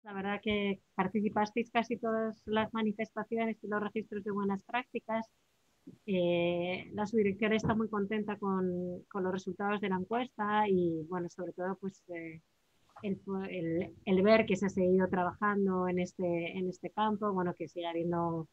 La verdad que participasteis casi todas las manifestaciones y los registros de buenas prácticas. La subdirección está muy contenta con los resultados de la encuesta y, bueno, sobre todo, pues el ver que se ha seguido trabajando en este campo, bueno, que sigue habiendo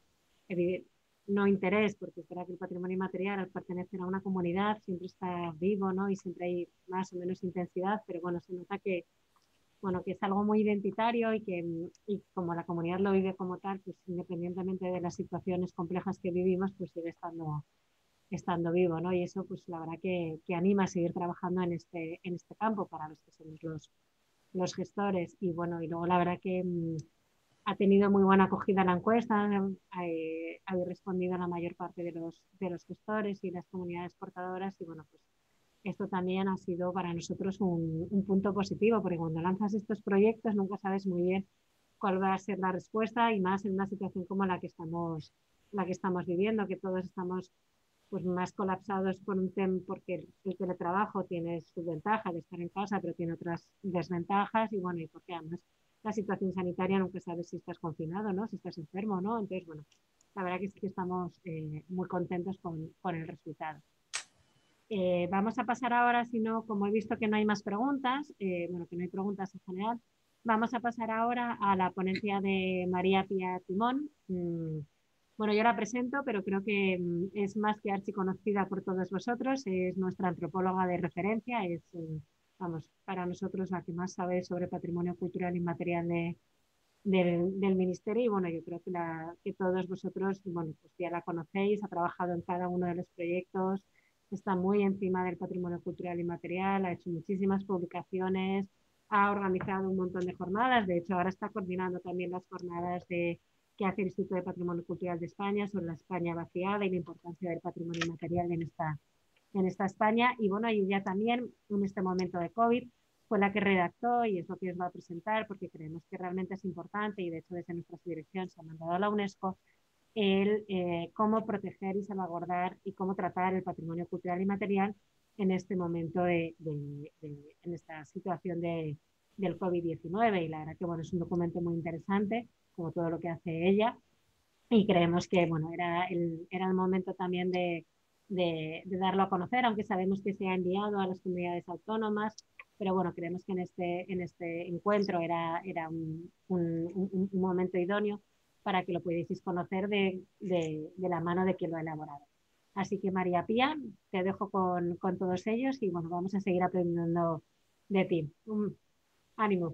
no interés, porque es verdad que el patrimonio inmaterial al pertenecer a una comunidad siempre está vivo, ¿no? Y siempre hay más o menos intensidad, pero bueno, se nota que, bueno, que es algo muy identitario y como la comunidad lo vive como tal, pues independientemente de las situaciones complejas que vivimos, pues sigue estando vivo, ¿no? Y eso, pues la verdad que anima a seguir trabajando en este campo para los que somos los gestores. Y bueno, y luego la verdad que ha tenido muy buena acogida la encuesta, habéis respondido a la mayor parte de los gestores y las comunidades portadoras y bueno, pues esto también ha sido para nosotros un punto positivo, porque cuando lanzas estos proyectos nunca sabes muy bien cuál va a ser la respuesta y más en una situación como la que estamos viviendo, que todos estamos pues más colapsados por un tema, porque el teletrabajo tiene su ventaja de estar en casa, pero tiene otras desventajas y bueno, y porque además la situación sanitaria nunca sabes si estás confinado, ¿no? Si estás enfermo, ¿no? Entonces, bueno, la verdad que sí que estamos muy contentos con el resultado. Vamos a pasar ahora, si no, como he visto que no hay más preguntas, bueno, que no hay preguntas en general, vamos a pasar ahora a la ponencia de María Pía Timón. Bueno, yo la presento, pero creo que es más que archiconocida por todos vosotros. Es nuestra antropóloga de referencia, es, vamos, para nosotros la que más sabe sobre patrimonio cultural inmaterial del Ministerio. Y bueno, yo creo que todos vosotros, bueno, pues ya la conocéis, ha trabajado en cada uno de los proyectos, está muy encima del patrimonio cultural inmaterial, ha hecho muchísimas publicaciones, ha organizado un montón de jornadas. De hecho, ahora está coordinando también las jornadas que hace el Instituto de Patrimonio Cultural de España sobre la España vaciada y la importancia del patrimonio inmaterial en esta España. Y bueno, y ya también en este momento de COVID fue la que redactó y es lo que os va a presentar porque creemos que realmente es importante y de hecho desde nuestra subdirección se ha mandado a la UNESCO el cómo proteger y salvaguardar y cómo tratar el patrimonio cultural y material en este momento en esta situación del COVID-19. Y la verdad que bueno, es un documento muy interesante, como todo lo que hace ella, y creemos que bueno, era el momento también de darlo a conocer, aunque sabemos que se ha enviado a las comunidades autónomas, pero bueno, creemos que en este encuentro era un momento idóneo para que lo pudieseis conocer de la mano de quien lo ha elaborado. Así que María Pía, te dejo con todos ellos y bueno, vamos a seguir aprendiendo de ti. Ánimo.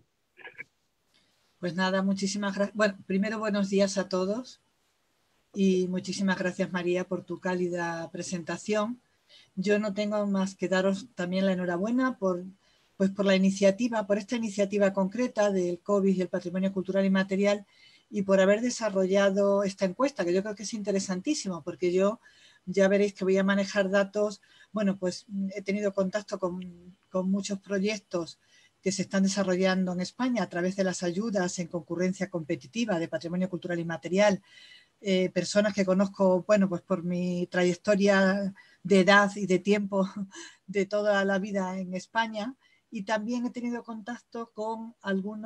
Pues nada, muchísimas gracias. Bueno, primero buenos días a todos y muchísimas gracias María por tu cálida presentación. Yo no tengo más que daros también la enhorabuena pues por la iniciativa, por esta iniciativa concreta del COVID y el patrimonio cultural y material y por haber desarrollado esta encuesta, que yo creo que es interesantísimo, porque yo ya veréis que voy a manejar datos. Bueno, pues he tenido contacto con muchos proyectos que se están desarrollando en España a través de las ayudas en concurrencia competitiva de patrimonio cultural y material, personas que conozco, bueno, pues por mi trayectoria de edad y de tiempo de toda la vida en España, y también he tenido contacto con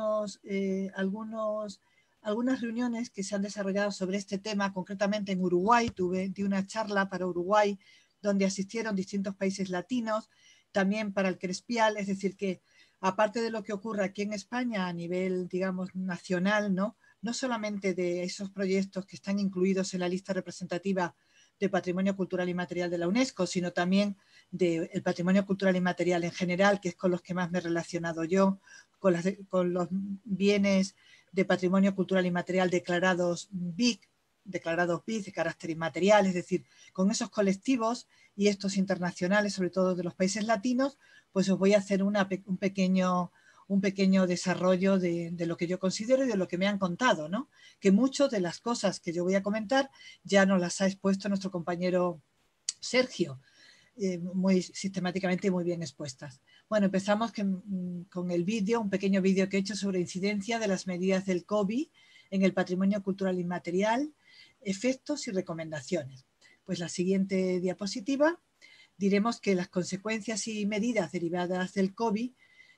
algunas reuniones que se han desarrollado sobre este tema, concretamente en Uruguay. Di una charla para Uruguay donde asistieron distintos países latinos, también para el Crespial, es decir que aparte de lo que ocurre aquí en España a nivel, digamos, nacional, ¿no? No solamente de esos proyectos que están incluidos en la lista representativa de patrimonio cultural y material de la UNESCO, sino también del patrimonio cultural y material en general, que es con los que más me he relacionado yo, con los bienes de patrimonio cultural y material declarados BIC, de carácter inmaterial, es decir, con esos colectivos y estos internacionales, sobre todo de los países latinos, pues os voy a hacer un pequeño desarrollo de lo que yo considero y de lo que me han contado, ¿no? Que muchas de las cosas que yo voy a comentar ya nos las ha expuesto nuestro compañero Sergio, muy sistemáticamente y muy bien expuestas. Bueno, empezamos con el vídeo, un pequeño vídeo que he hecho sobre incidencia de las medidas del COVID en el patrimonio cultural inmaterial, efectos y recomendaciones. Pues la siguiente diapositiva diremos que las consecuencias y medidas derivadas del COVID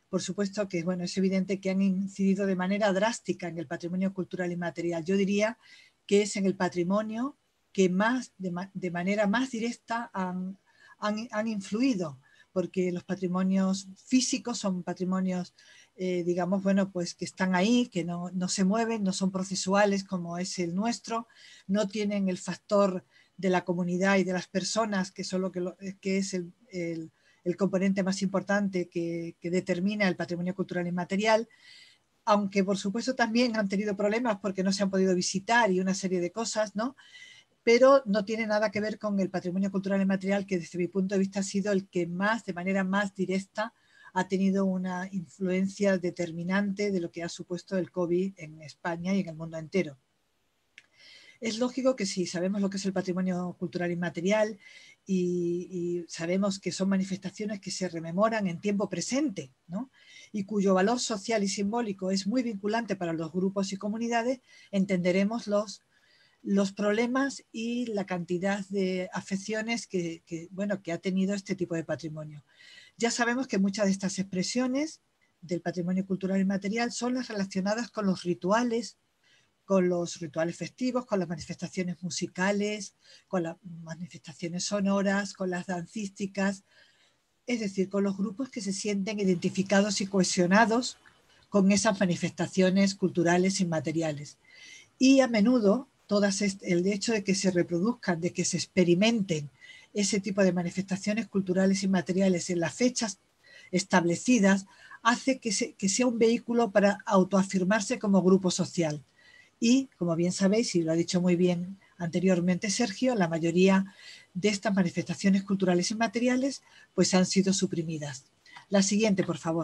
por supuesto que bueno, es evidente que han incidido de manera drástica en el patrimonio cultural inmaterial. Yo diría que es en el patrimonio que más, de manera más directa han influido, porque los patrimonios físicos son patrimonios, digamos, bueno, pues que están ahí, que no se mueven, no son procesuales como es el nuestro, no tienen el factor de la comunidad y de las personas, que, son que es el componente más importante que determina el patrimonio cultural inmaterial, aunque por supuesto también han tenido problemas porque no se han podido visitar y una serie de cosas, ¿no? Pero no tiene nada que ver con el patrimonio cultural inmaterial, que desde mi punto de vista ha sido el que más, de manera más directa, ha tenido una influencia determinante de lo que ha supuesto el COVID en España y en el mundo entero. Es lógico que si sabemos lo que es el patrimonio cultural inmaterial y sabemos que son manifestaciones que se rememoran en tiempo presente, ¿no? Y cuyo valor social y simbólico es muy vinculante para los grupos y comunidades, entenderemos los problemas y la cantidad de afecciones que ha tenido este tipo de patrimonio. Ya sabemos que muchas de estas expresiones del patrimonio cultural inmaterial son las relacionadas con los rituales festivos, con las manifestaciones musicales, con las manifestaciones sonoras, con las dancísticas, es decir, con los grupos que se sienten identificados y cohesionados con esas manifestaciones culturales inmateriales. Y a menudo el hecho de que se reproduzcan, de que se experimenten ese tipo de manifestaciones culturales inmateriales en las fechas establecidas, hace que sea un vehículo para autoafirmarse como grupo social. Y, como bien sabéis, y lo ha dicho muy bien anteriormente Sergio, la mayoría de estas manifestaciones culturales inmateriales pues han sido suprimidas. La siguiente, por favor.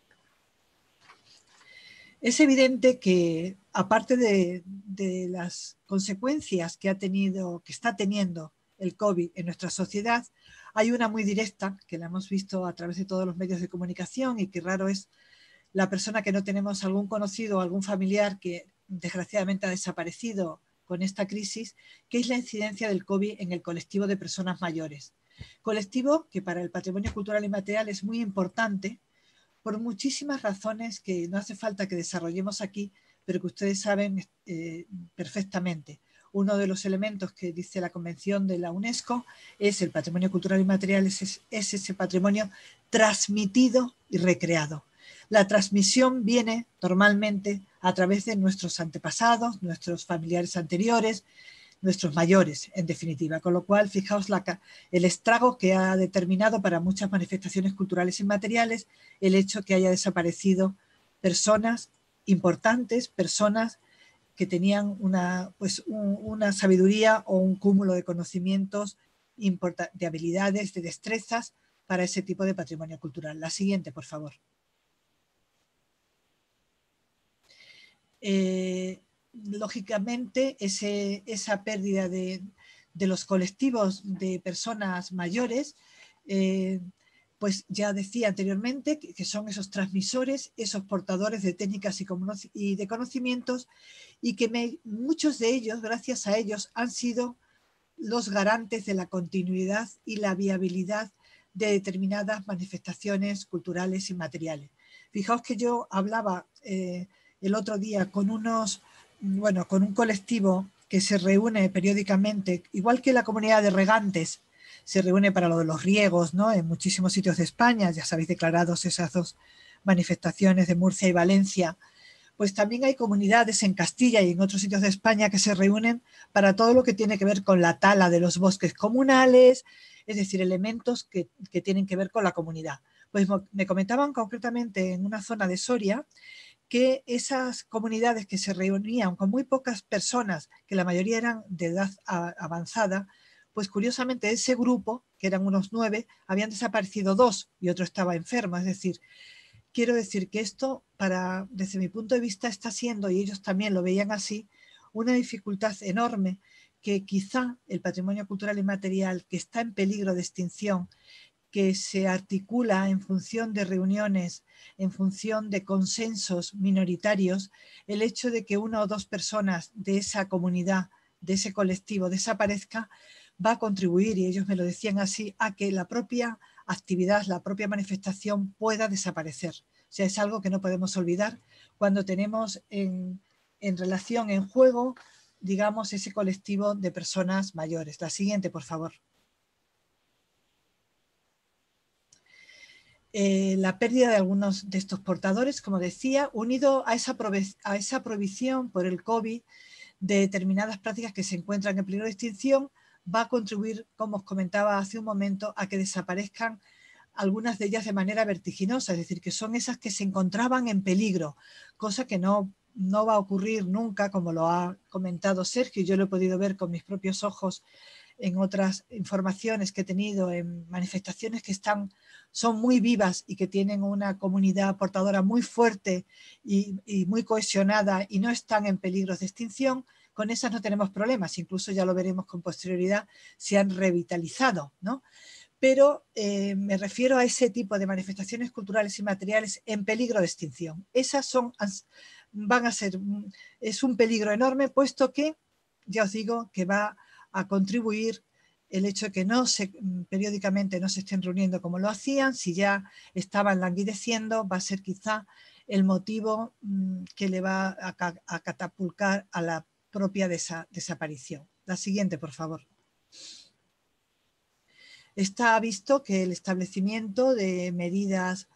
Es evidente que, aparte de las consecuencias que está teniendo el COVID en nuestra sociedad, hay una muy directa, que la hemos visto a través de todos los medios de comunicación y que raro es la persona que no tenemos algún conocido o algún familiar que desgraciadamente ha desaparecido con esta crisis, que es la incidencia del COVID en el colectivo de personas mayores. Colectivo que para el patrimonio cultural inmaterial es muy importante por muchísimas razones que no hace falta que desarrollemos aquí, pero que ustedes saben perfectamente. Uno de los elementos que dice la Convención de la UNESCO es el patrimonio cultural inmaterial, es ese patrimonio transmitido y recreado. La transmisión viene normalmente a través de nuestros antepasados, nuestros familiares anteriores, nuestros mayores, en definitiva. Con lo cual, fijaos el estrago que ha determinado para muchas manifestaciones culturales inmateriales el hecho que haya desaparecido personas importantes, personas que tenían una sabiduría o un cúmulo de conocimientos, de habilidades, de destrezas para ese tipo de patrimonio cultural. La siguiente, por favor. Lógicamente, esa pérdida de los colectivos de personas mayores, pues ya decía anteriormente que son esos transmisores, esos portadores de técnicas y de conocimientos, y que muchos de ellos, gracias a ellos, han sido los garantes de la continuidad y la viabilidad de determinadas manifestaciones culturales y materiales. Fijaos que yo hablaba el otro día con un colectivo que se reúne periódicamente, igual que la comunidad de regantes se reúne para lo de los riegos, ¿no? En muchísimos sitios de España, ya sabéis, declarados esas dos manifestaciones de Murcia y Valencia, pues también hay comunidades en Castilla y en otros sitios de España que se reúnen para todo lo que tiene que ver con la tala de los bosques comunales, es decir, elementos que tienen que ver con la comunidad. Pues me comentaban concretamente en una zona de Soria que esas comunidades que se reunían con muy pocas personas, que la mayoría eran de edad avanzada, pues curiosamente ese grupo, que eran unos 9, habían desaparecido 2 y otro estaba enfermo. Es decir, quiero decir que esto, desde mi punto de vista, está siendo, y ellos también lo veían así, una dificultad enorme que quizá el patrimonio cultural inmaterial, que está en peligro de extinción, que se articula en función de reuniones, en función de consensos minoritarios, el hecho de que una o dos personas de esa comunidad, de ese colectivo desaparezca, va a contribuir, y ellos me lo decían así, a que la propia actividad, la propia manifestación pueda desaparecer. O sea, es algo que no podemos olvidar cuando tenemos en relación, en juego, digamos, ese colectivo de personas mayores. La siguiente, por favor. La pérdida de algunos de estos portadores, como decía, unido a esa prohibición por el COVID de determinadas prácticas que se encuentran en peligro de extinción, va a contribuir, como os comentaba hace un momento, a que desaparezcan algunas de ellas de manera vertiginosa, es decir, que son esas que se encontraban en peligro, cosa que no va a ocurrir nunca, como lo ha comentado Sergio, y yo lo he podido ver con mis propios ojos en otras informaciones que he tenido, en manifestaciones que son muy vivas y que tienen una comunidad portadora muy fuerte y muy cohesionada y no están en peligros de extinción. Con esas no tenemos problemas, incluso ya lo veremos con posterioridad, se han revitalizado, ¿no? Pero me refiero a ese tipo de manifestaciones culturales y materiales en peligro de extinción. Esas van a ser, es un peligro enorme, puesto que, ya os digo, que va a contribuir el hecho de que periódicamente no se estén reuniendo como lo hacían. Si ya estaban languideciendo, va a ser quizá el motivo que le va a catapultar a la propia desaparición. La siguiente, por favor. Está visto que el establecimiento de medidas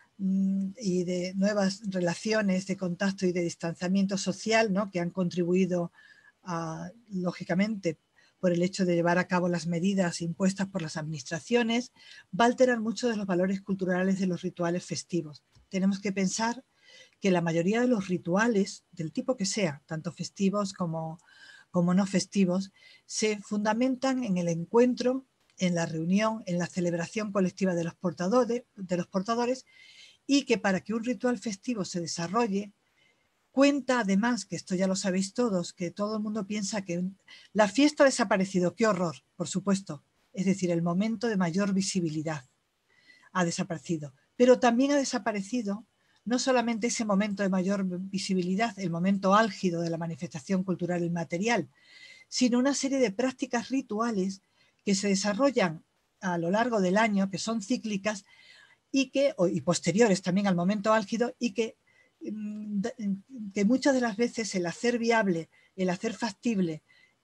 y de nuevas relaciones de contacto y de distanciamiento social, ¿no?, que han contribuido, lógicamente, por el hecho de llevar a cabo las medidas impuestas por las administraciones, va a alterar mucho de los valores culturales de los rituales festivos. Tenemos que pensar que la mayoría de los rituales, del tipo que sea, tanto festivos como no festivos, se fundamentan en el encuentro, en la reunión, en la celebración colectiva de los portadores, y que para que un ritual festivo se desarrolle, cuenta además, que esto ya lo sabéis todos, que todo el mundo piensa que la fiesta ha desaparecido, qué horror, por supuesto, es decir, el momento de mayor visibilidad ha desaparecido, pero también ha desaparecido no solamente ese momento de mayor visibilidad, el momento álgido de la manifestación cultural y material, sino una serie de prácticas rituales que se desarrollan a lo largo del año, que son cíclicas y posteriores también al momento álgido, y que muchas de las veces el hacer viable, el hacer factible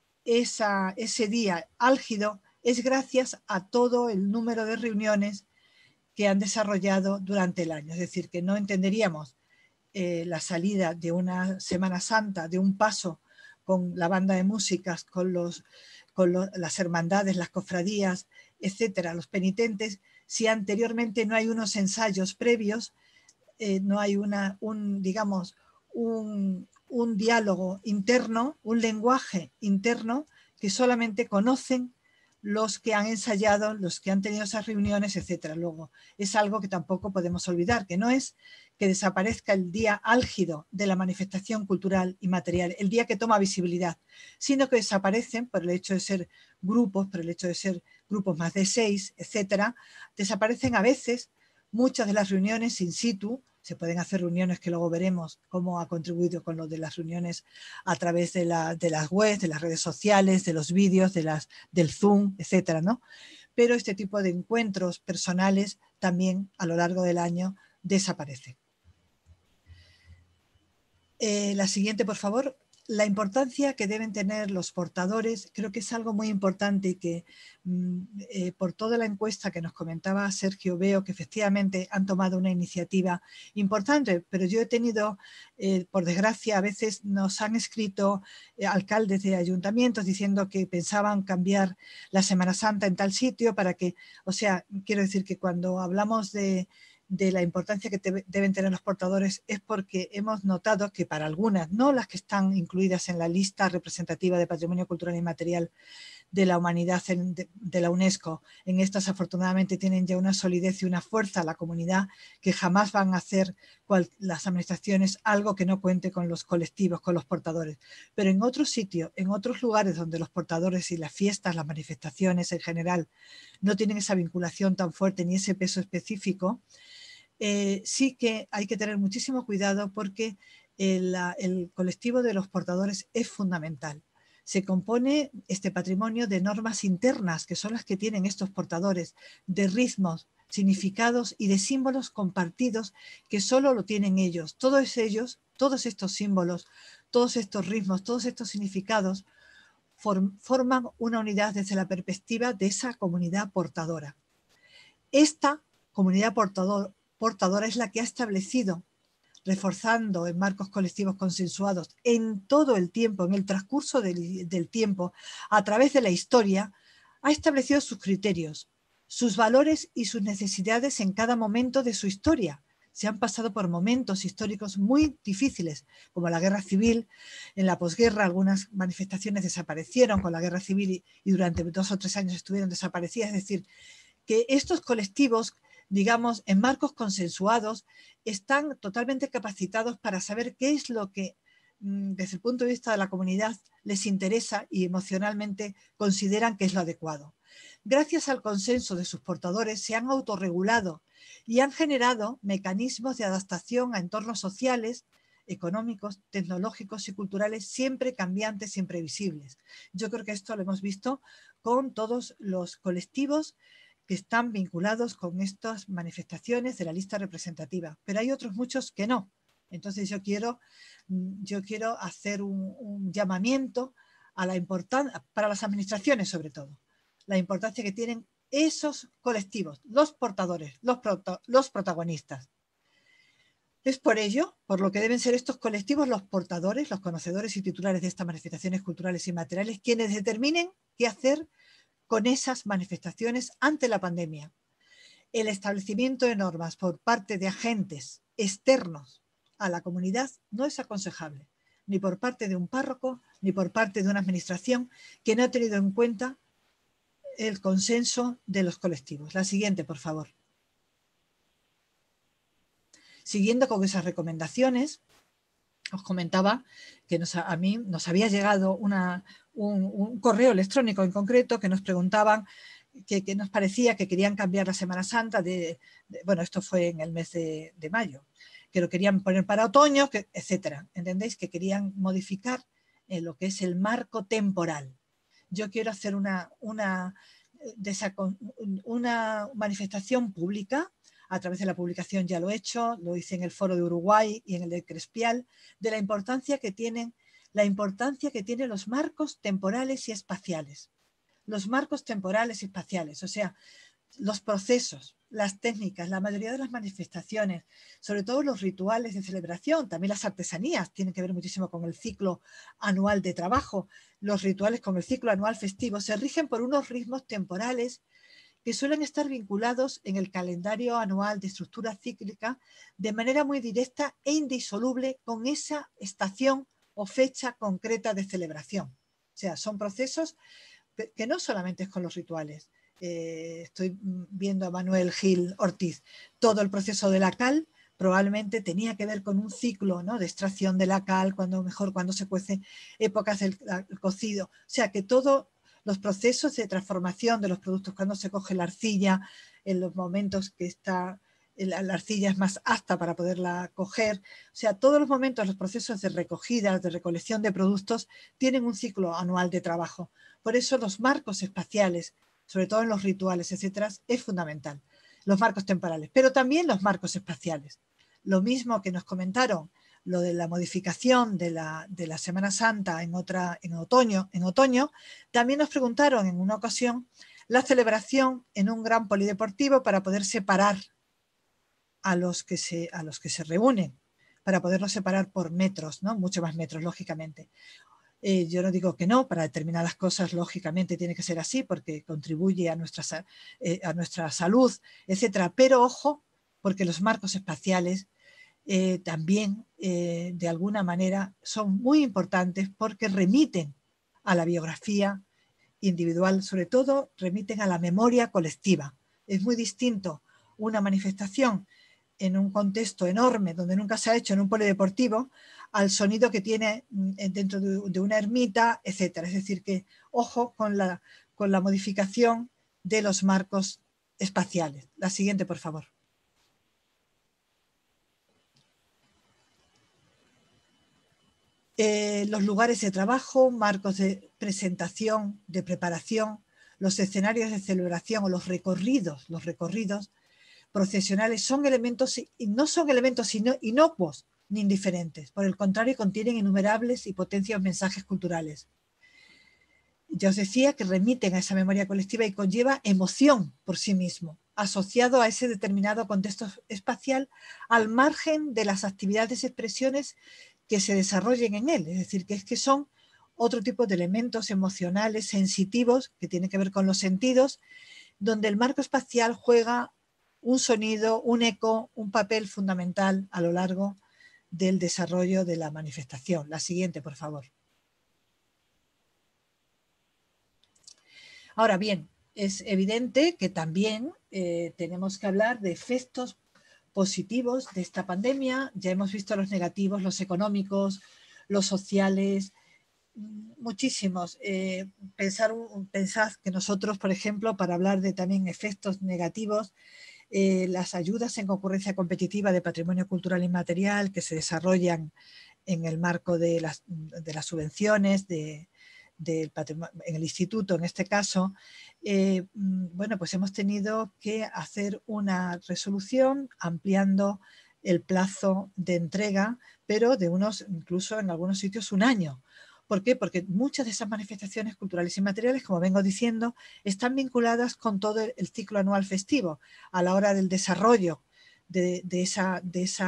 ese día álgido es gracias a todo el número de reuniones que han desarrollado durante el año. Es decir, que no entenderíamos la salida de una Semana Santa, de un paso con la banda de músicas, con las hermandades, las cofradías, etcétera, los penitentes, si anteriormente no hay unos ensayos previos, no hay digamos, un diálogo interno, un lenguaje interno que solamente conocen los que han ensayado, los que han tenido esas reuniones, etcétera. Luego, es algo que tampoco podemos olvidar, que no es que desaparezca el día álgido de la manifestación cultural y material, el día que toma visibilidad, sino que desaparecen por el hecho de ser grupos, por el hecho de ser grupos más de 6, etcétera. Desaparecen a veces muchas de las reuniones in situ. Se pueden hacer reuniones que luego veremos cómo ha contribuido con lo de las reuniones a través de las webs, de las redes sociales, de los vídeos, del Zoom, etcétera, ¿no? Pero este tipo de encuentros personales también a lo largo del año desaparecen. La siguiente, por favor. La importancia que deben tener los portadores, creo que es algo muy importante y que por toda la encuesta que nos comentaba Sergio, veo que efectivamente han tomado una iniciativa importante, pero yo he tenido, por desgracia, a veces nos han escrito alcaldes de ayuntamientos diciendo que pensaban cambiar la Semana Santa en tal sitio para que, o sea, quiero decir que cuando hablamos de la importancia que deben tener los portadores es porque hemos notado que para algunas, no las que están incluidas en la lista representativa de Patrimonio Cultural y Material de la Humanidad de la UNESCO, en estas afortunadamente tienen ya una solidez y una fuerza a la comunidad que jamás van a hacer las administraciones algo que no cuente con los colectivos, con los portadores. Pero en otros sitios, en otros lugares donde los portadores y las fiestas, las manifestaciones en general, no tienen esa vinculación tan fuerte ni ese peso específico, sí que hay que tener muchísimo cuidado porque el colectivo de los portadores es fundamental. Se compone este patrimonio de normas internas, que son las que tienen estos portadores, de ritmos significados y de símbolos compartidos que solo lo tienen ellos. Todos estos símbolos, todos estos ritmos, todos estos significados forman una unidad desde la perspectiva de esa comunidad portadora. Esta comunidad portadora es la que ha establecido, reforzando en marcos colectivos consensuados en todo el tiempo, en el transcurso del tiempo, a través de la historia, ha establecido sus criterios, sus valores y sus necesidades en cada momento de su historia. Se han pasado por momentos históricos muy difíciles, como la guerra civil. En la posguerra algunas manifestaciones desaparecieron con la guerra civil y durante 2 o 3 años estuvieron desaparecidas. Es decir, que estos colectivos, digamos, en marcos consensuados, están totalmente capacitados para saber qué es lo que, desde el punto de vista de la comunidad, les interesa y emocionalmente consideran que es lo adecuado. Gracias al consenso de sus portadores se han autorregulado y han generado mecanismos de adaptación a entornos sociales, económicos, tecnológicos y culturales siempre cambiantes e imprevisibles. Yo creo que esto lo hemos visto con todos los colectivos que están vinculados con estas manifestaciones de la lista representativa, pero hay otros muchos que no. Entonces yo quiero hacer un llamamiento a la importancia, para las administraciones sobre todo, la importancia que tienen esos colectivos, los portadores, los protagonistas. Es por ello, por lo que deben ser estos colectivos los portadores, los conocedores y titulares de estas manifestaciones culturales y materiales, quienes determinen qué hacer con esas manifestaciones ante la pandemia. El establecimiento de normas por parte de agentes externos a la comunidad no es aconsejable, ni por parte de un párroco, ni por parte de una administración que no ha tenido en cuenta el consenso de los colectivos. La siguiente, por favor. Siguiendo con esas recomendaciones, os comentaba que a mí nos había llegado un correo electrónico en concreto que nos preguntaban que nos parecía que querían cambiar la Semana Santa bueno, esto fue en el mes de mayo, que lo querían poner para otoño, etcétera. ¿Entendéis? Que querían modificar lo que es el marco temporal. Yo quiero hacer una manifestación pública. A través de la publicación ya lo he hecho, lo hice en el Foro de Uruguay y en el de Crespial, de la importancia que tienen los marcos temporales y espaciales. Los marcos temporales y espaciales, o sea, los procesos, las técnicas, la mayoría de las manifestaciones, sobre todo los rituales de celebración, también las artesanías tienen que ver muchísimo con el ciclo anual de trabajo, los rituales con el ciclo anual festivo, se rigen por unos ritmos temporales que suelen estar vinculados en el calendario anual de estructura cíclica de manera muy directa e indisoluble con esa estación o fecha concreta de celebración. O sea, son procesos que no solamente es con los rituales. Estoy viendo a Manuel Gil Ortiz. Todo el proceso de la cal probablemente tenía que ver con un ciclo, ¿no?, de extracción de la cal, cuando se cuece, épocas del cocido. O sea, que todos los procesos de transformación de los productos, cuando se coge la arcilla, en los momentos que la arcilla es más apta para poderla coger. O sea, todos los momentos, los procesos de recogida, de recolección de productos, tienen un ciclo anual de trabajo. Por eso los marcos espaciales, sobre todo en los rituales, etcétera, es fundamental. Los marcos temporales, pero también los marcos espaciales. Lo mismo que nos comentaron, lo de la modificación de la Semana Santa en otoño, también nos preguntaron en una ocasión la celebración en un gran polideportivo para poder separar a los que se reúnen, para poderlos separar por metros, ¿no?, mucho más metros, lógicamente. Yo no digo que no, para determinadas cosas lógicamente tiene que ser así porque contribuye a nuestra salud, etcétera. Pero ojo, porque los marcos espaciales también de alguna manera son muy importantes porque remiten a la biografía individual, sobre todo remiten a la memoria colectiva. Es muy distinto una manifestación en un contexto enorme donde nunca se ha hecho en un polideportivo al sonido que tiene dentro de una ermita, etcétera. Es decir, que ojo con la modificación de los marcos espaciales. La siguiente, por favor. Los lugares de trabajo, marcos de presentación, de preparación, los escenarios de celebración o los recorridos procesionales son elementos, y no son elementos inocuos ni indiferentes. Por el contrario, contienen innumerables y potencias mensajes culturales. Ya os decía que remiten a esa memoria colectiva y conlleva emoción por sí mismo, asociado a ese determinado contexto espacial al margen de las actividades y expresiones que se desarrollen en él. Es decir, que es que son otro tipo de elementos emocionales, sensitivos, que tienen que ver con los sentidos, donde el marco espacial juega un sonido, un eco, un papel fundamental a lo largo del desarrollo de la manifestación. La siguiente, por favor. Ahora bien, es evidente que también tenemos que hablar de efectos positivos de esta pandemia. Ya hemos visto los negativos, los económicos, los sociales, muchísimos. Pensad que nosotros, por ejemplo, para hablar de también efectos negativos, las ayudas en concurrencia competitiva de patrimonio cultural inmaterial que se desarrollan en el marco de las subvenciones en el instituto, en este caso, bueno, pues hemos tenido que hacer una resolución ampliando el plazo de entrega, pero de incluso en algunos sitios, un año. ¿Por qué? Porque muchas de esas manifestaciones culturales y materiales, como vengo diciendo, están vinculadas con todo el ciclo anual festivo, a la hora del desarrollo de esa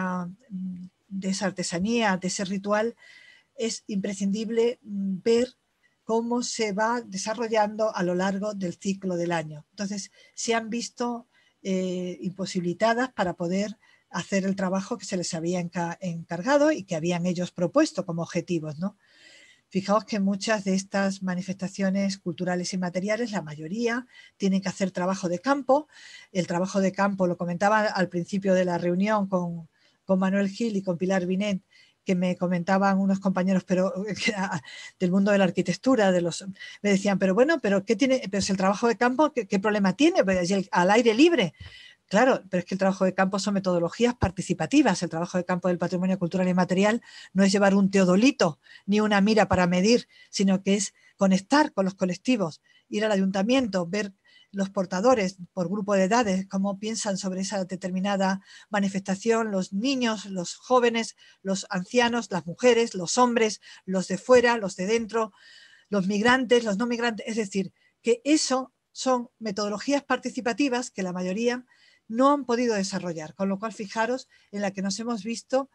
artesanía, de ese ritual. Es imprescindible ver cómo se va desarrollando a lo largo del ciclo del año. Entonces, se han visto imposibilitadas para poder hacer el trabajo que se les había encargado y que habían ellos propuesto como objetivos, ¿no? Fijaos que muchas de estas manifestaciones culturales y materiales, la mayoría, tienen que hacer trabajo de campo. El trabajo de campo, lo comentaba al principio de la reunión con Manuel Gil y con Pilar Binet, que me comentaban unos compañeros del mundo de la arquitectura, me decían, pero bueno, pero ¿qué tiene? Pero es el trabajo de campo, ¿qué problema tiene? Pues al aire libre. Claro, pero es que el trabajo de campo son metodologías participativas. El trabajo de campo del patrimonio cultural y material no es llevar un teodolito ni una mira para medir, sino que es conectar con los colectivos, ir al ayuntamiento, ver los portadores por grupo de edades, cómo piensan sobre esa determinada manifestación, los niños, los jóvenes, los ancianos, las mujeres, los hombres, los de fuera, los de dentro, los migrantes, los no migrantes. Es decir, que eso son metodologías participativas que la mayoría no han podido desarrollar, con lo cual fijaros en la que nos hemos visto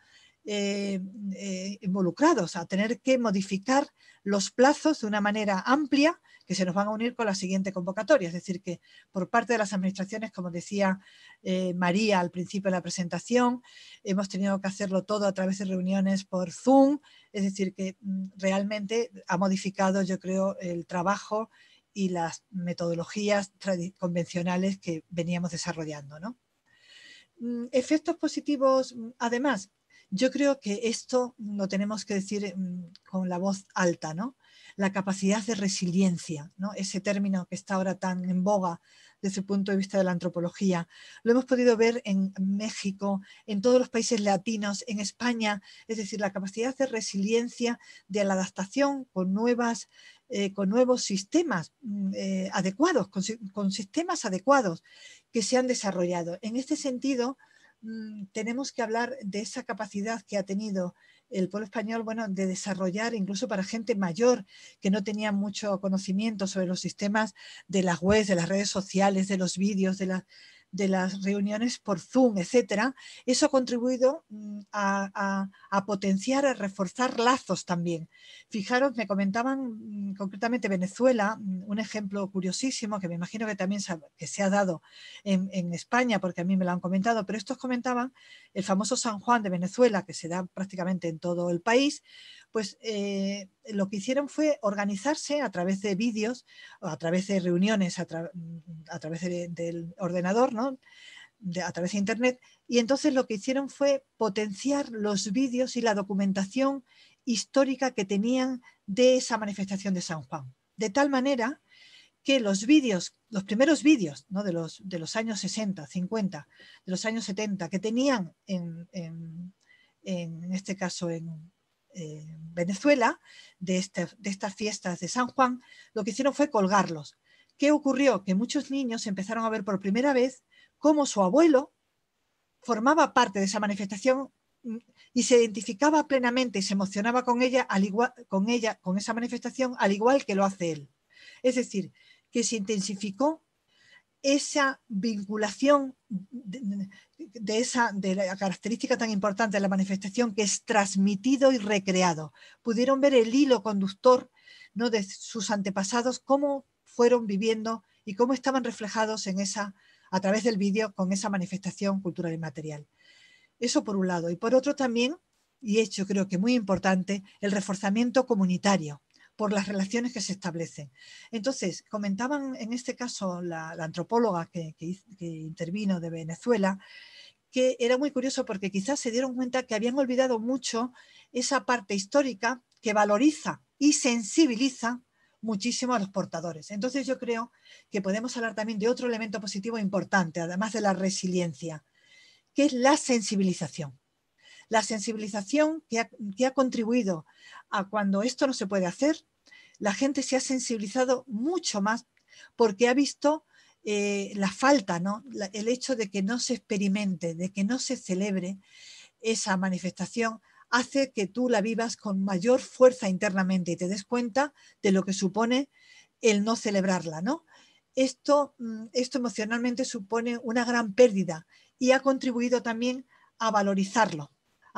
involucrados a tener que modificar los plazos de una manera amplia que se nos van a unir con la siguiente convocatoria. Es decir, que por parte de las administraciones, como decía María al principio de la presentación, hemos tenido que hacerlo todo a través de reuniones por Zoom. Es decir, que realmente ha modificado, yo creo, el trabajo y las metodologías convencionales que veníamos desarrollando, ¿no? Efectos positivos, además, yo creo que esto lo tenemos que decir con la voz alta, ¿no? La capacidad de resiliencia, ¿no? Ese término que está ahora tan en boga desde el punto de vista de la antropología. Lo hemos podido ver en México, en todos los países latinos, en España, es decir, la capacidad de resiliencia, de la adaptación con nuevos sistemas adecuados, con sistemas adecuados que se han desarrollado. En este sentido, tenemos que hablar de esa capacidad que ha tenido el pueblo español, bueno, de desarrollar incluso para gente mayor que no tenía mucho conocimiento sobre los sistemas de las webs, de las redes sociales, de los vídeos, de las reuniones por Zoom, etcétera. Eso ha contribuido a potenciar, a reforzar lazos también. Fijaros, me comentaban concretamente Venezuela, un ejemplo curiosísimo que me imagino que también se ha dado en España, porque a mí me lo han comentado, pero estos comentaban el famoso San Juan de Venezuela, que se da prácticamente en todo el país. Pues lo que hicieron fue organizarse a través de vídeos, a través de reuniones, a través del ordenador, ¿no? A través de internet, y entonces lo que hicieron fue potenciar los vídeos y la documentación histórica que tenían de esa manifestación de San Juan, de tal manera que los vídeos, los primeros vídeos, ¿no? de los años 60, 50, de los años 70, que tenían en este caso en Venezuela, de estas fiestas de San Juan, lo que hicieron fue colgarlos. ¿Qué ocurrió? Que muchos niños empezaron a ver por primera vez cómo su abuelo formaba parte de esa manifestación y se identificaba plenamente y se emocionaba con ella, con esa manifestación, al igual que lo hace él. Es decir, que se intensificó esa vinculación de la característica tan importante de la manifestación, que es transmitido y recreado. Pudieron ver el hilo conductor, ¿no?, de sus antepasados, cómo fueron viviendo y cómo estaban reflejados en a través del vídeo con esa manifestación cultural y material. Eso por un lado. Y por otro también, y yo creo que muy importante, el reforzamiento comunitario por las relaciones que se establecen. Entonces, comentaban en este caso la antropóloga que intervino de Venezuela, que era muy curioso porque quizás se dieron cuenta que habían olvidado mucho esa parte histórica que valoriza y sensibiliza muchísimo a los portadores. Entonces yo creo que podemos hablar también de otro elemento positivo importante, además de la resiliencia, que es la sensibilización. La sensibilización que ha contribuido a cuando esto no se puede hacer, la gente se ha sensibilizado mucho más porque ha visto la falta, ¿no? El hecho de que no se experimente, de que no se celebre esa manifestación, hace que tú la vivas con mayor fuerza internamente y te des cuenta de lo que supone el no celebrarla, ¿no? Esto emocionalmente supone una gran pérdida y ha contribuido también a valorizarlo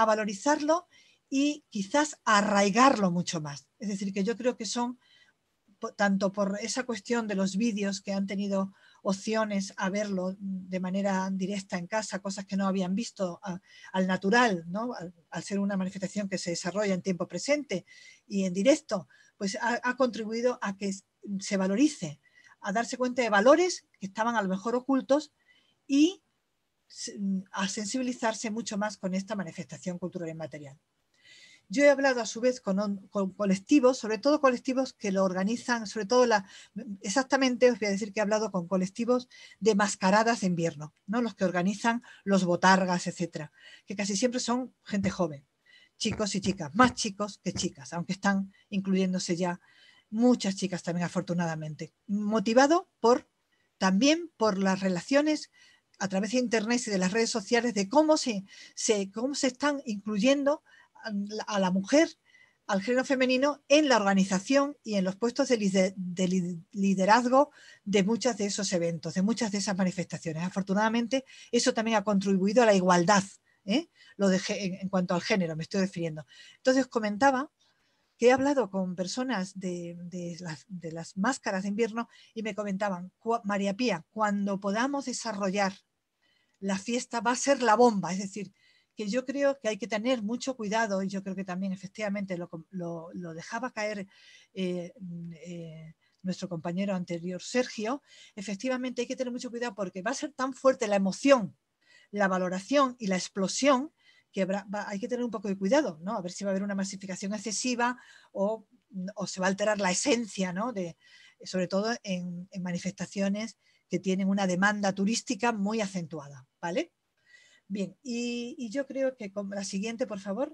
y quizás a arraigarlo mucho más. Es decir, que yo creo que son, tanto por esa cuestión de los vídeos que han tenido opciones a verlo de manera directa en casa, cosas que no habían visto al natural, ¿no? Al ser una manifestación que se desarrolla en tiempo presente y en directo, pues ha contribuido a que se valorice, a darse cuenta de valores que estaban a lo mejor ocultos y a sensibilizarse mucho más con esta manifestación cultural y material. Yo he hablado a su vez con colectivos, sobre todo colectivos que lo organizan, sobre todo exactamente os voy a decir que he hablado con colectivos de mascaradas de invierno, ¿no? Los que organizan los botargas, etcétera, que casi siempre son gente joven, chicos y chicas, más chicos que chicas, aunque están incluyéndose ya muchas chicas también afortunadamente, motivado también por las relaciones a través de internet y de las redes sociales, de cómo se están incluyendo a la mujer, al género femenino, en la organización y en los puestos de liderazgo de muchos de esos eventos, de muchas de esas manifestaciones. Afortunadamente, eso también ha contribuido a la igualdad, en cuanto al género, me estoy refiriendo. Entonces, comentaba que he hablado con personas de las máscaras de invierno y me comentaban, María Pía, cuando podamos desarrollar la fiesta va a ser la bomba, es decir, que yo creo que hay que tener mucho cuidado, y yo creo que también efectivamente lo dejaba caer nuestro compañero anterior, Sergio. Efectivamente hay que tener mucho cuidado porque va a ser tan fuerte la emoción, la valoración y la explosión que hay que tener un poco de cuidado, ¿no? A ver si va a haber una masificación excesiva o se va a alterar la esencia, ¿no? Sobre todo en manifestaciones que tienen una demanda turística muy acentuada, ¿vale? Bien, y yo creo que con la siguiente, por favor.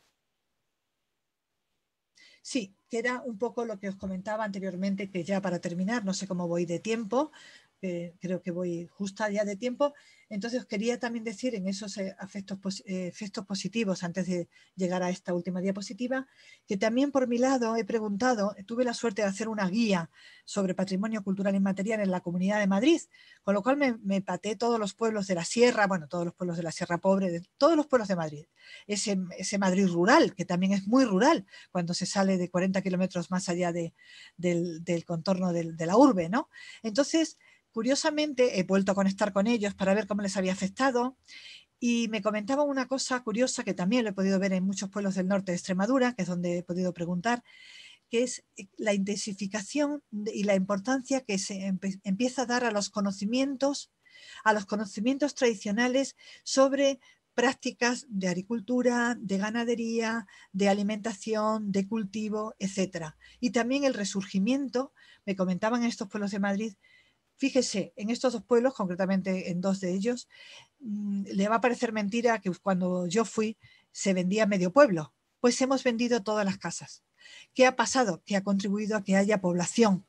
Sí, que era un poco lo que os comentaba anteriormente, que ya para terminar, no sé cómo voy de tiempo, creo que voy justa ya de tiempo. Entonces os quería también decir en esos efectos positivos, antes de llegar a esta última diapositiva, que también por mi lado he preguntado, tuve la suerte de hacer una guía sobre patrimonio cultural inmaterial en la Comunidad de Madrid, con lo cual me pateé todos los pueblos de la Sierra, bueno, todos los pueblos de la Sierra Pobre, de todos los pueblos de Madrid. Ese Madrid rural, que también es muy rural, cuando se sale de 40 kilómetros más allá del contorno de la urbe, ¿no? Entonces, curiosamente, he vuelto a conectar con ellos para ver cómo les había afectado y me comentaban una cosa curiosa que también lo he podido ver en muchos pueblos del norte de Extremadura, que es donde he podido preguntar, que es la intensificación y la importancia que se empieza a dar a los conocimientos tradicionales sobre prácticas de agricultura, de ganadería, de alimentación, de cultivo, etc. Y también el resurgimiento, me comentaban en estos pueblos de Madrid. Fíjese, en estos dos pueblos, concretamente en dos de ellos, le va a parecer mentira que cuando yo fui se vendía medio pueblo. Pues hemos vendido todas las casas. ¿Qué ha pasado? Que ha contribuido a que haya población,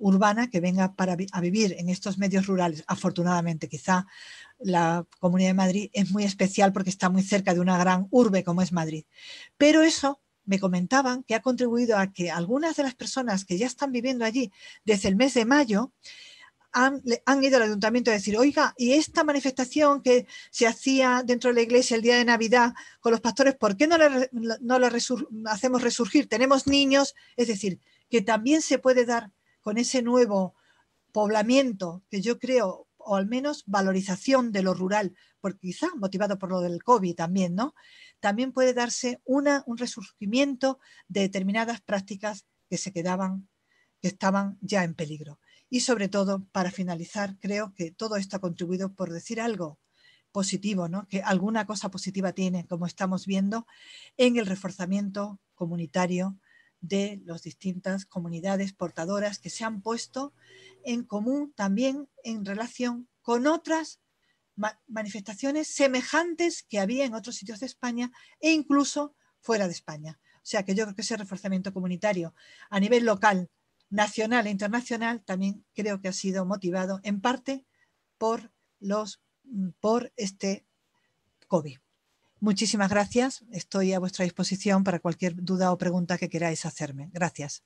urbana que venga a vivir en estos medios rurales. Afortunadamente, quizá la Comunidad de Madrid es muy especial porque está muy cerca de una gran urbe como es Madrid. Pero eso me comentaban que ha contribuido a que algunas de las personas que ya están viviendo allí desde el mes de mayo han ido al ayuntamiento a decir, oiga, y esta manifestación que se hacía dentro de la iglesia el día de Navidad con los pastores, ¿por qué no la hacemos resurgir? Tenemos niños, es decir, que también se puede dar con ese nuevo poblamiento que yo creo, o al menos valorización de lo rural, porque quizá motivado por lo del COVID también, ¿no? También puede darse un resurgimiento de determinadas prácticas que que estaban ya en peligro. Y sobre todo, para finalizar, creo que todo esto ha contribuido, por decir algo positivo, ¿no? Que alguna cosa positiva tiene, como estamos viendo, en el reforzamiento comunitario de las distintas comunidades portadoras que se han puesto en común también en relación con otras manifestaciones semejantes que había en otros sitios de España e incluso fuera de España. O sea que yo creo que ese reforzamiento comunitario a nivel local, nacional e internacional también creo que ha sido motivado en parte por este COVID. Muchísimas gracias. Estoy a vuestra disposición para cualquier duda o pregunta que queráis hacerme. Gracias.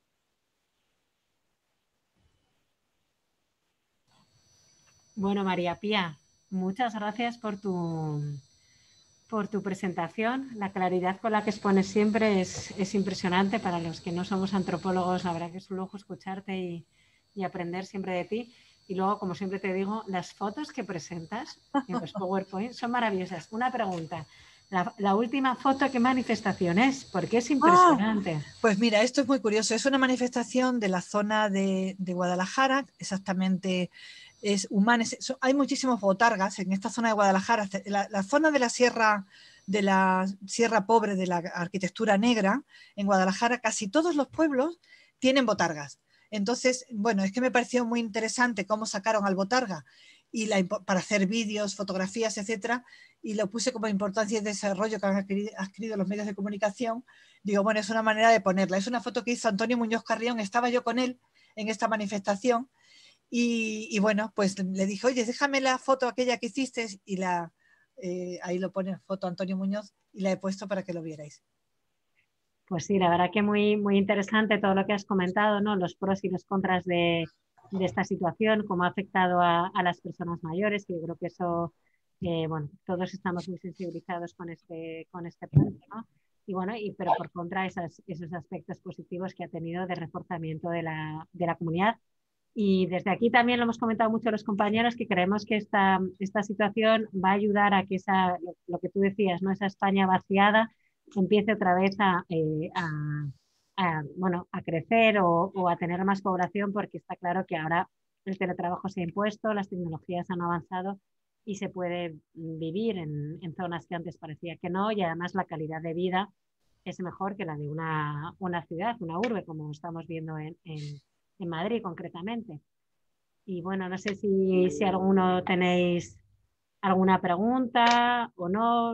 Bueno, María Pía, muchas gracias por tu presentación. La claridad con la que expones siempre es impresionante. Para los que no somos antropólogos, la verdad que es un lujo escucharte y aprender siempre de ti. Y luego, como siempre te digo, las fotos que presentas en los PowerPoint son maravillosas. Una pregunta. La última foto, ¿qué manifestación es? Porque es impresionante. Pues mira, esto es muy curioso. Es una manifestación de la zona de Guadalajara, exactamente es Humanes. Hay muchísimos botargas en esta zona de Guadalajara, la zona de la sierra pobre de la arquitectura negra en Guadalajara. Casi todos los pueblos tienen botargas. Entonces, bueno, es que me pareció muy interesante cómo sacaron al botarga para hacer vídeos, fotografías, etcétera, y lo puse como importancia y desarrollo que han adquirido los medios de comunicación. Digo, bueno, es una manera de ponerla. Es una foto que hizo Antonio Muñoz Carrión, estaba yo con él en esta manifestación y bueno, pues le dije, oye, déjame la foto aquella que hiciste y ahí lo pone foto Antonio Muñoz y la he puesto para que lo vierais. Pues sí, la verdad que muy, muy interesante todo lo que has comentado, ¿no? Los pros y los contras de esta situación, cómo ha afectado a las personas mayores, que yo creo que eso, bueno, todos estamos muy sensibilizados con este punto, ¿no? Y bueno, pero por contra esos aspectos positivos que ha tenido de reforzamiento de la comunidad. Y desde aquí también lo hemos comentado mucho los compañeros, que creemos que esta situación va a ayudar a que lo que tú decías, ¿no? Esa España vaciada empiece otra vez bueno, a crecer o a tener más población, porque está claro que ahora el teletrabajo se ha impuesto, las tecnologías han avanzado y se puede vivir en zonas que antes parecía que no, y además la calidad de vida es mejor que la de una ciudad, una urbe, como estamos viendo en Madrid concretamente. Y bueno, no sé si alguno tenéis alguna pregunta o no.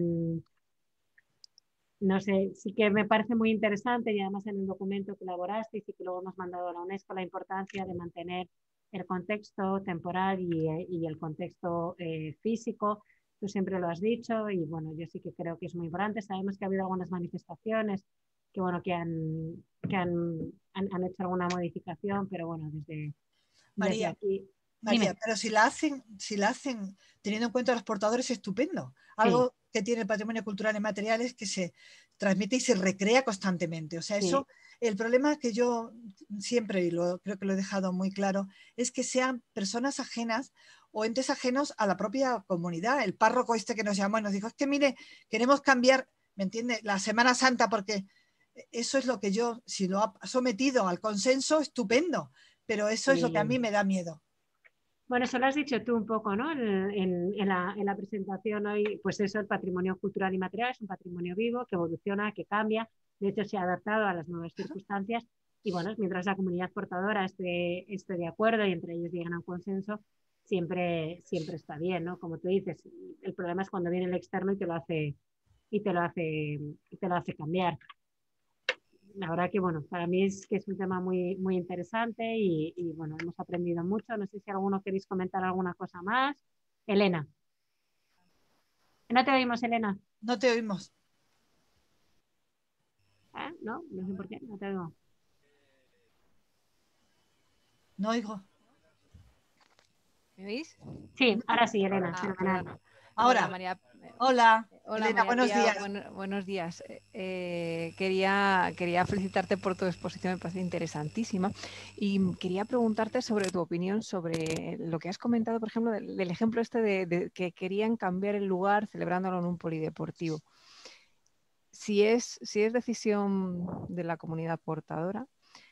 No sé, sí que me parece muy interesante y además en el documento que elaboraste y sí que luego hemos mandado a la UNESCO la importancia de mantener el contexto temporal y el contexto físico. Tú siempre lo has dicho y bueno, yo sí que creo que es muy importante. Sabemos que ha habido algunas manifestaciones que, bueno, que han hecho alguna modificación, pero bueno, desde María, aquí. María, Dime. pero si la hacen teniendo en cuenta a los portadores, estupendo. Sí, Algo que tiene el patrimonio cultural y material es que se transmite y se recrea constantemente. O sea, sí, eso, el problema que yo siempre, y creo que lo he dejado muy claro, es que sean personas ajenas o entes ajenos a la propia comunidad. El párroco este que nos llamó y nos dijo, es que mire, queremos cambiar, ¿me entiende? La Semana Santa, porque eso es lo que yo, si lo ha sometido al consenso, estupendo, pero eso es lo que a mí sí. me da miedo. Bueno, eso lo has dicho tú un poco, ¿no? En la presentación hoy, pues eso, el patrimonio cultural y material es un patrimonio vivo que evoluciona, que cambia, de hecho se ha adaptado a las nuevas circunstancias y bueno, mientras la comunidad portadora esté de acuerdo y entre ellos lleguen a un consenso, siempre está bien, ¿no? Como tú dices, el problema es cuando viene el externo y te lo hace cambiar. la verdad que, bueno, para mí es que es un tema muy, muy interesante y, bueno, hemos aprendido mucho. No sé si alguno queréis comentar alguna cosa más. Elena. No te oímos, Elena. No te oímos. No, no sé por qué, no te oigo. No oigo. ¿Me oís? Sí, ahora sí, Elena. Perdón. Ahora. María. Hola, Hola, Elena, María buenos Pía, días. buenos días. Quería felicitarte por tu exposición, me parece interesantísima. Y quería preguntarte sobre tu opinión sobre lo que has comentado, por ejemplo, del ejemplo este de que querían cambiar el lugar celebrándolo en un polideportivo. Si es decisión de la comunidad portadora,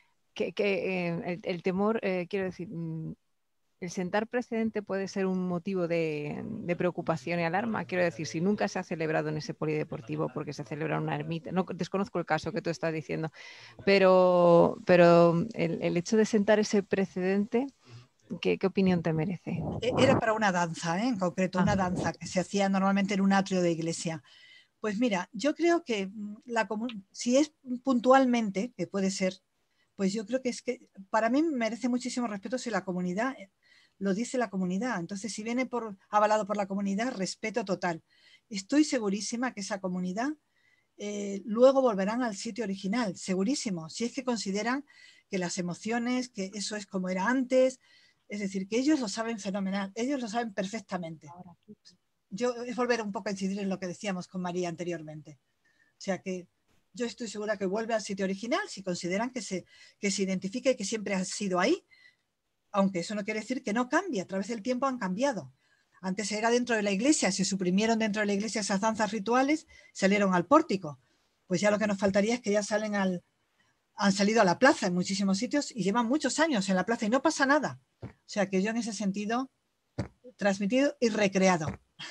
el temor, quiero decir, el sentar precedente puede ser un motivo de preocupación y alarma. Quiero decir, si nunca se ha celebrado en ese polideportivo porque se celebra en una ermita, no desconozco el caso que tú estás diciendo, pero el hecho de sentar ese precedente, ¿qué opinión te merece? Era para una danza, en concreto, una danza que se hacía normalmente en un atrio de iglesia. Pues mira, yo creo que si es puntualmente, que puede ser, pues yo creo que es que para mí merece muchísimo respeto si la comunidad lo dice la comunidad. Entonces, si viene avalado por la comunidad, respeto total. Estoy segurísima que esa comunidad luego volverán al sitio original, segurísimo, si es que consideran que las emociones, que eso es como era antes, es decir, que ellos lo saben fenomenal, ellos lo saben perfectamente. Yo es volver un poco a incidir en lo que decíamos con María anteriormente. O sea que yo estoy segura que vuelve al sitio original si consideran que se identifica y que siempre ha sido ahí, aunque eso no quiere decir que no cambie, a través del tiempo han cambiado. Antes era dentro de la iglesia, se suprimieron dentro de la iglesia esas danzas rituales, salieron al pórtico. Pues ya lo que nos faltaría es que ya han salido a la plaza en muchísimos sitios y llevan muchos años en la plaza y no pasa nada. O sea que yo en ese sentido, transmitido y recreado.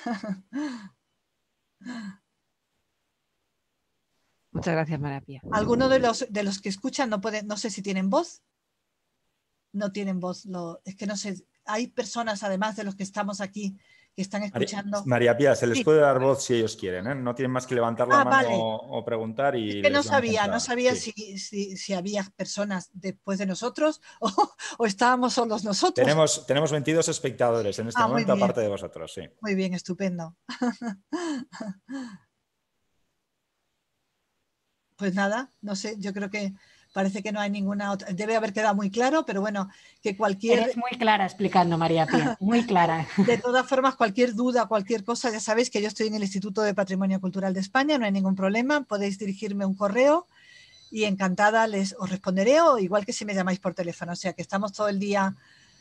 Muchas gracias, María Pía. Algunos de los que escuchan no sé si tienen voz. No tienen voz. Es que no sé. Hay personas, además de los que estamos aquí, que están escuchando. María Pía, se les sí. puede dar voz si ellos quieren, ¿eh? No tienen más que levantar la mano Vale. o preguntar y es que les damos entrada. no sabía Sí. si había personas después de nosotros o estábamos solos nosotros. Tenemos 22 espectadores en este momento, aparte de vosotros, sí. Muy bien, estupendo. Pues nada, no sé, yo creo que parece que no hay ninguna otra. Debe haber quedado muy claro, pero bueno, que cualquier... Eres muy clara explicando, María Pía, muy clara. De todas formas, cualquier duda, cualquier cosa, ya sabéis que yo estoy en el Instituto de Patrimonio Cultural de España, no hay ningún problema, podéis dirigirme un correo y encantada os responderé, o igual que si me llamáis por teléfono. O sea que estamos todo el día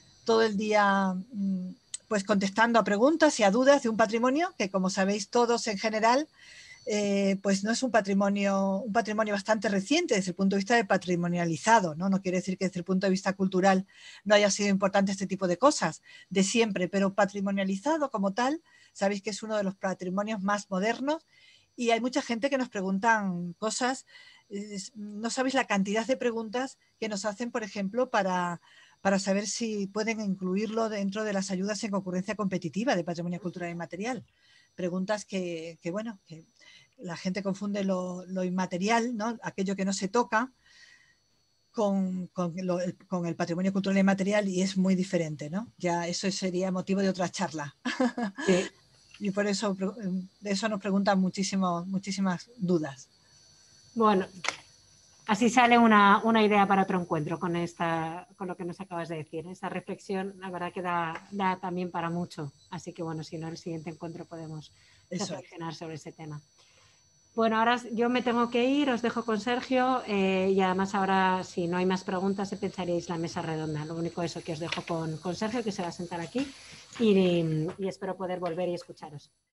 pues contestando a preguntas y a dudas de un patrimonio que, como sabéis todos en general, pues no es un patrimonio bastante reciente desde el punto de vista de patrimonializado, ¿no? No quiere decir que desde el punto de vista cultural no haya sido importante este tipo de cosas de siempre, pero patrimonializado como tal, sabéis que es uno de los patrimonios más modernos y hay mucha gente que nos preguntan cosas, no sabéis la cantidad de preguntas que nos hacen, por ejemplo, para saber si pueden incluirlo dentro de las ayudas en concurrencia competitiva de patrimonio cultural inmaterial. Preguntas que bueno, que la gente confunde lo inmaterial, ¿no? Aquello que no se toca, con el patrimonio cultural inmaterial y es muy diferente, ¿no? Ya eso sería motivo de otra charla. Sí. Y por eso de eso nos preguntan muchísimas dudas. Bueno, así sale una idea para otro encuentro con lo que nos acabas de decir. Esa reflexión, la verdad que da también para mucho. Así que bueno, si no, en el siguiente encuentro podemos reflexionar sobre ese tema. Bueno, ahora yo me tengo que ir, os dejo con Sergio y además ahora, si no hay más preguntas, pensaríais la mesa redonda. Lo único eso que os dejo con Sergio, que se va a sentar aquí y espero poder volver y escucharos.